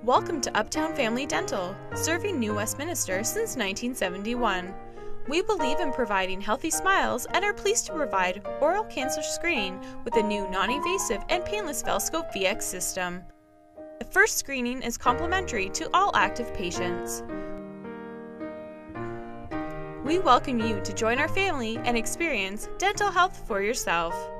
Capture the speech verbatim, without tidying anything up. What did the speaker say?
Welcome to Uptown Family Dental, serving New Westminster since nineteen seventy-one. We believe in providing healthy smiles and are pleased to provide oral cancer screening with a new non-invasive and painless Velscope V X system. The first screening is complimentary to all active patients. We welcome you to join our family and experience dental health for yourself.